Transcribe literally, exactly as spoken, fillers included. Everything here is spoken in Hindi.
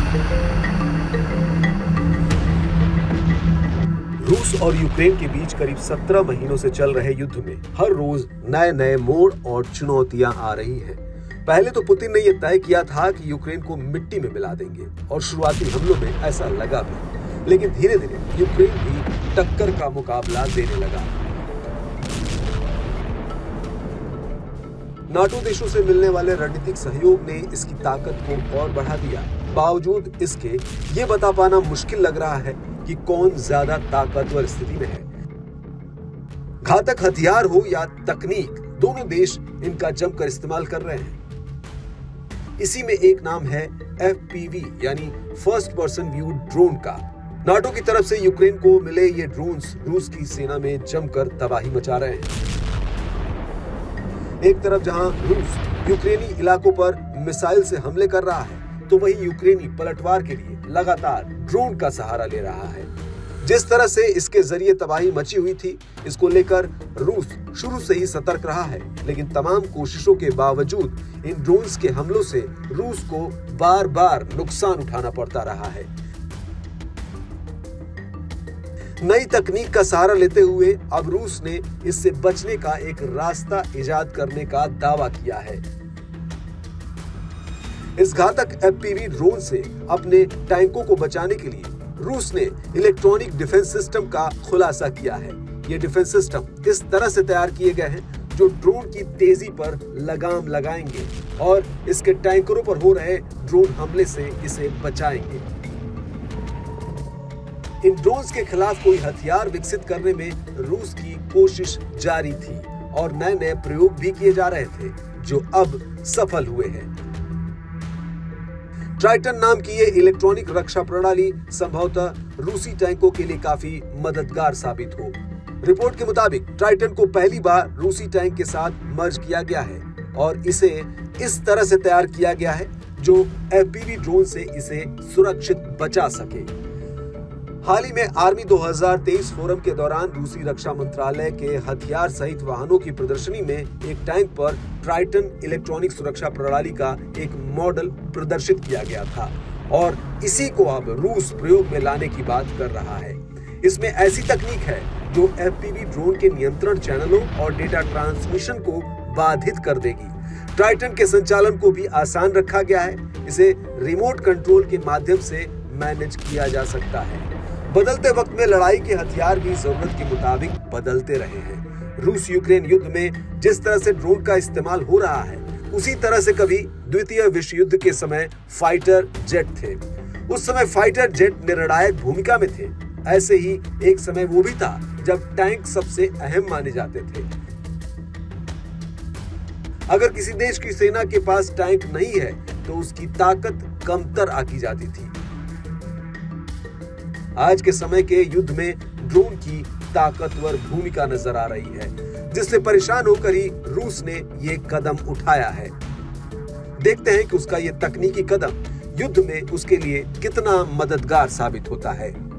रूस और यूक्रेन के बीच करीब सत्रह महीनों से चल रहे युद्ध में हर रोज नए नए मोड़ और चुनौतियां आ रही हैं। पहले तो पुतिन ने यह तय किया था कि यूक्रेन को मिट्टी में मिला देंगे और शुरुआती हमलों में ऐसा लगा भी, लेकिन धीरे धीरे यूक्रेन भी टक्कर का मुकाबला देने लगा। नाटो देशों से मिलने वाले रणनीतिक सहयोग ने इसकी ताकत को और बढ़ा दिया। बावजूद इसके ये बता पाना मुश्किल लग रहा है कि कौन ज्यादा ताकतवर स्थिति में है। घातक हथियार हो या तकनीक, दोनों देश इनका जमकर इस्तेमाल कर रहे हैं। इसी में एक नाम है एफ पी वी यानी फर्स्ट पर्सन व्यू ड्रोन का। नाटो की तरफ से यूक्रेन को मिले ये ड्रोन्स रूस की सेना में जमकर तबाही मचा रहे हैं। एक तरफ जहां रूस यूक्रेनी इलाकों पर मिसाइल से हमले कर रहा है, तो वही यूक्रेनी पलटवार के लिए लगातार ड्रोन का सहारा ले रहा है। जिस तरह से इसके जरिए तबाही मची हुई थी, इसको लेकर रूस शुरू से ही सतर्क रहा है, लेकिन तमाम कोशिशों के बावजूद इन ड्रोन्स के हमलों से रूस को बार बार नुकसान उठाना पड़ता रहा है। नई तकनीक का सहारा लेते हुए अब रूस ने इससे बचने का एक रास्ता इजाद करने का दावा किया है। इस घातक एफ पी वी ड्रोन से अपने टैंकों को बचाने के लिए रूस ने इलेक्ट्रॉनिक डिफेंस सिस्टम का खुलासा किया है। ये डिफेंस सिस्टम इस तरह से तैयार किए गए हैं जो ड्रोन की तेजी पर लगाम लगाएंगे और इसके टैंकरों पर हो रहे ड्रोन हमले से इसे बचाएंगे। इन ड्रोन्स के खिलाफ कोई हथियार विकसित करने में रूस की कोशिश जारी थी और नए नए प्रयोग भी किए जा रहे थे जो अब सफल हुए हैं। ट्राइटन नाम की ये इलेक्ट्रॉनिक रक्षा प्रणाली संभवतः रूसी टैंकों के लिए काफी मददगार साबित हो। रिपोर्ट के मुताबिक ट्राइटन को पहली बार रूसी टैंक के साथ मर्ज किया गया है और इसे इस तरह से तैयार किया गया है जो एफ पी वी ड्रोन से इसे सुरक्षित बचा सके। हाल ही में आर्मी दो हज़ार तेईस फोरम के दौरान रूसी रक्षा मंत्रालय के हथियार सहित वाहनों की प्रदर्शनी में एक टैंक पर ट्राइटन इलेक्ट्रॉनिक सुरक्षा प्रणाली का एक मॉडल प्रदर्शित किया गया था और इसी को अब रूस प्रयोग में लाने की बात कर रहा है। इसमें ऐसी तकनीक है जो एफ पी वी ड्रोन के नियंत्रण चैनलों और डेटा ट्रांसमिशन को बाधित कर देगी। ट्राइटन के संचालन को भी आसान रखा गया है। इसे रिमोट कंट्रोल के माध्यम से मैनेज किया जा सकता है। बदलते वक्त में लड़ाई के हथियार भी जरूरत के मुताबिक बदलते रहे हैं। रूस यूक्रेन युद्ध में जिस तरह से ड्रोन का इस्तेमाल हो रहा है, उसी तरह से कभी द्वितीय विश्व युद्ध के समय फाइटर जेट थे। उस समय फाइटर जेट निर्णायक भूमिका में थे। ऐसे ही एक समय वो भी था जब टैंक सबसे अहम माने जाते थे। अगर किसी देश की सेना के पास टैंक नहीं है तो उसकी ताकत कमतर आकी जाती थी। आज के समय के युद्ध में ड्रोन की ताकतवर भूमिका नजर आ रही है, जिससे परेशान होकर ही रूस ने ये कदम उठाया है। देखते हैं कि उसका ये तकनीकी कदम युद्ध में उसके लिए कितना मददगार साबित होता है।